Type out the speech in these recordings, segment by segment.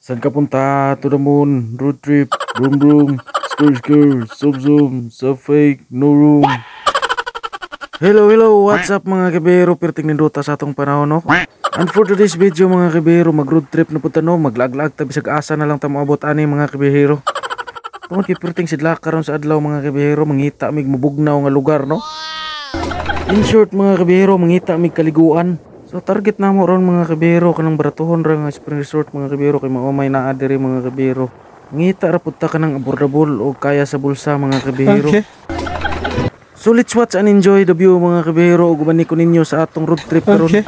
Saan ka punta? To the moon, road trip, broom broom, skr skr, zoom zoom, so fake, no room. Hello, hello, what's up mga kibero? Perting nindota sa atong panahon, no? And for today's video mga kibero, mag road trip na punta, no? Maglag-lag tabi sa asa na lang tamo abot ani mga kibero. Tungod kay perting sidla karon sa adlaw mga kibero, mangita mig mabugnaw nga lugar, no? In short mga kibero, mangita mig kaliguan. So target na mo ron mga kabiro kanang baratuhon ra nga spring resort mga kabiro kay maumay naa diri mga kabiro. Ngita ra pud ta kanang affordable o kaya sa bulsa mga kabiro. Okay. So let's watch and enjoy the view mga kabiro ug ubani ko ninyo sa atong road trip karon. Okay.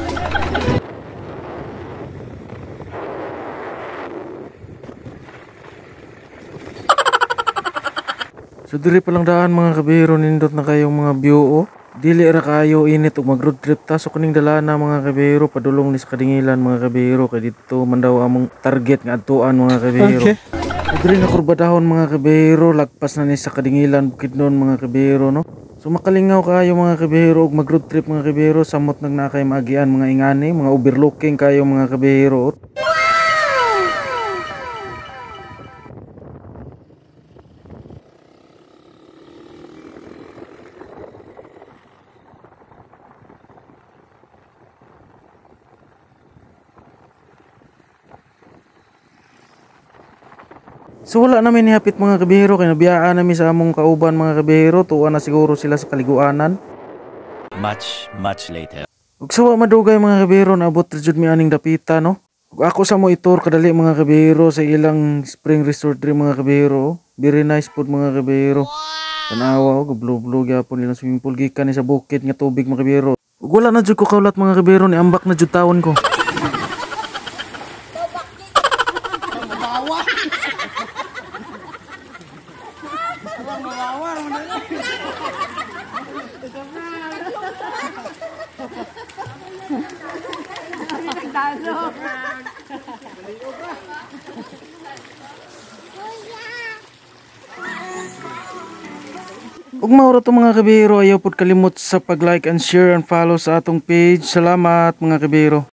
So diri pa lang daan mga kabiro, nindot na kayong mga view oh. Dili ra kayo init ug mag road trip ta so kuning dalana mga kabiro padulong ni sa kadingilan mga kabiro kay dito man daw among target nga adtuan mga kabiro. Okay. So diri na kurbadahon mga kabiro, lagpas na ni sa kadingilan Bukidnon mga kabiro, no. So makalingaw kayo mga kabiro ug mag road trip mga kabiro, samot nag na kay maagian mga ingani, mga overlooking kayo mga kabiro. So wala namin nihapit mga kabihero kay nabiyaan namin sa among kauban mga kabihero, tuwa na siguro sila sa kaliguanan. Much later. Ug sawa madugay mga kabihero, naabot jud mi aning dapita, no. Ug ako sa mo itur kadali mga kabihero sa ilang spring resort diri mga kabihero. Very nice pud mga kabihero. Tanawa og blue gyapon ilang swimming pool gikan ni sa bukid nga tubig mga kabihero. Ug wala na jud ko kaulat mga kabihero, ni ambak na jud taon ko. Ug mauro to mga kabihero, ayaw pud kalimot sa pag-like and share and follow sa atong page. Salamat mga kabihero.